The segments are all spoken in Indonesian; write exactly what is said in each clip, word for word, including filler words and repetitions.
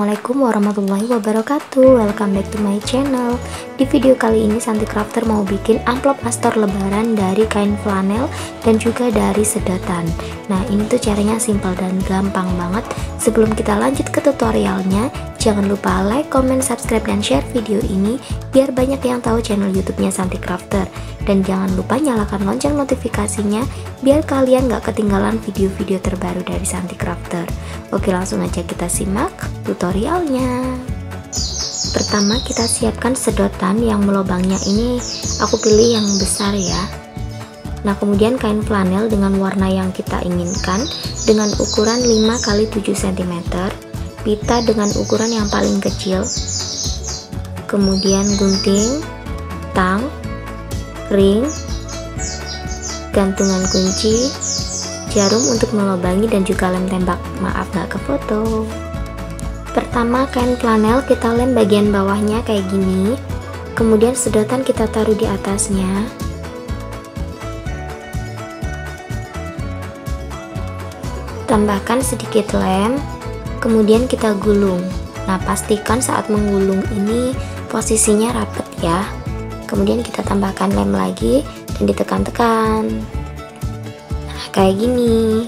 Assalamualaikum warahmatullahi wabarakatuh. Welcome back to my channel. Di video kali ini Santi Crafter mau bikin amplop astor lebaran dari kain flanel dan juga dari sedotan. Nah, ini tuh caranya simple dan gampang banget. Sebelum kita lanjut ke tutorialnya, jangan lupa like, comment, subscribe, dan share video ini biar banyak yang tahu channel YouTube-nya Santi Crafter. Dan jangan lupa nyalakan lonceng notifikasinya biar kalian gak ketinggalan video-video terbaru dari Santi Crafter. Oke, langsung aja kita simak tutorialnya. Pertama kita siapkan sedotan yang melobangnya ini aku pilih yang besar ya. Nah, kemudian kain flanel dengan warna yang kita inginkan dengan ukuran lima kali tujuh sentimeter, pita dengan ukuran yang paling kecil, kemudian gunting, tang, ring, gantungan kunci, jarum untuk melobangi, dan juga lem tembak. Maaf gak ke foto. Pertama kain flanel kita lem bagian bawahnya kayak gini, kemudian sedotan kita taruh di atasnya. Tambahkan sedikit lem, kemudian kita gulung. Nah, pastikan saat menggulung ini posisinya rapet ya. Kemudian kita tambahkan lem lagi dan ditekan-tekan. Nah, kayak gini.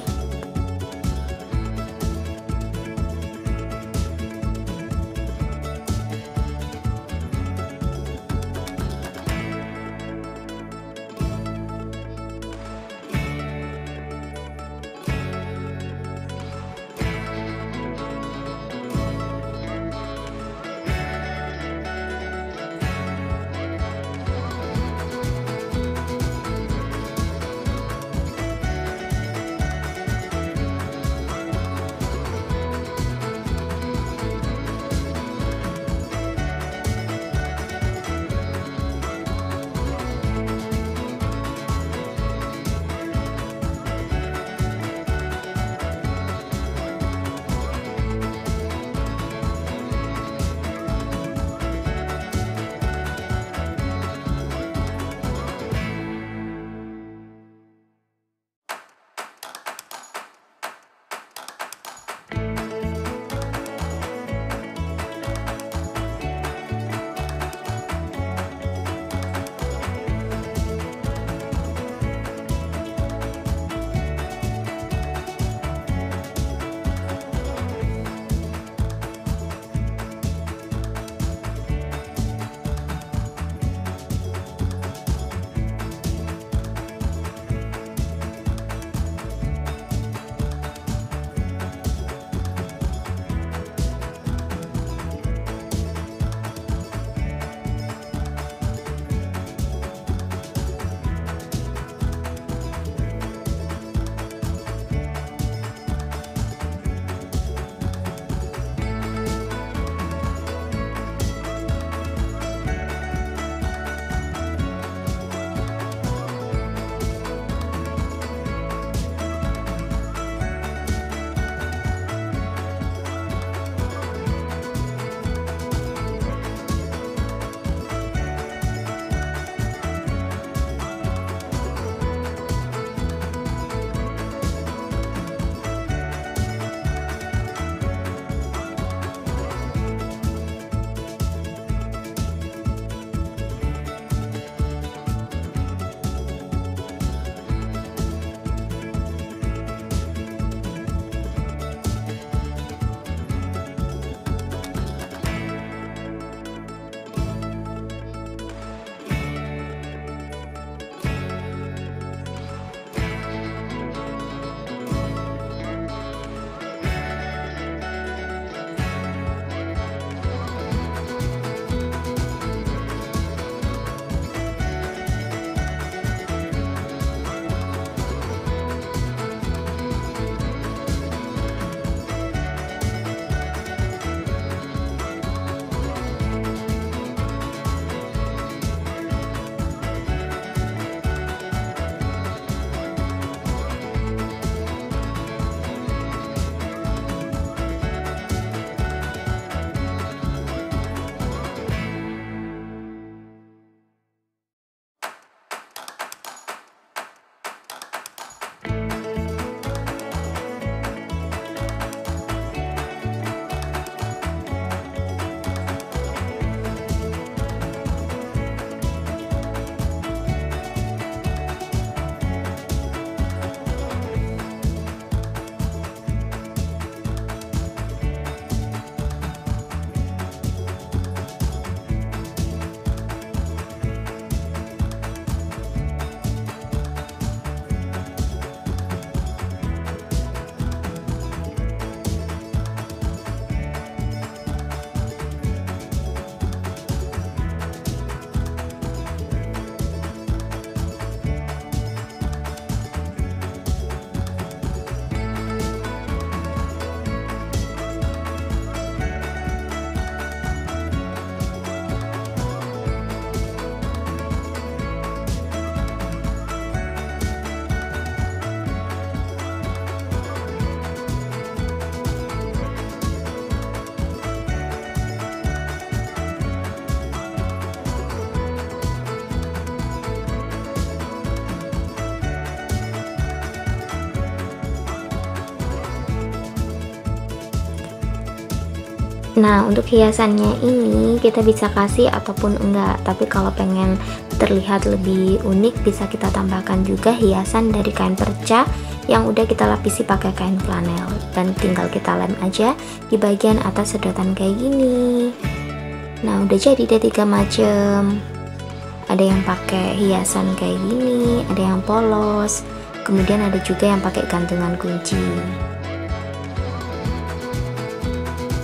Nah, untuk hiasannya ini kita bisa kasih ataupun enggak, tapi kalau pengen terlihat lebih unik bisa kita tambahkan juga hiasan dari kain perca yang udah kita lapisi pakai kain flanel, dan tinggal kita lem aja di bagian atas sedotan kayak gini. Nah, udah jadi deh tiga macam. Ada yang pakai hiasan kayak gini, ada yang polos, kemudian ada juga yang pakai gantungan kunci.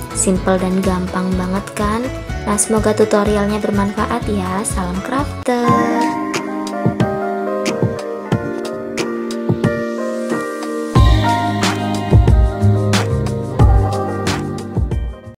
Simple dan gampang banget kan? Nah, semoga tutorialnya bermanfaat ya. Salam crafter.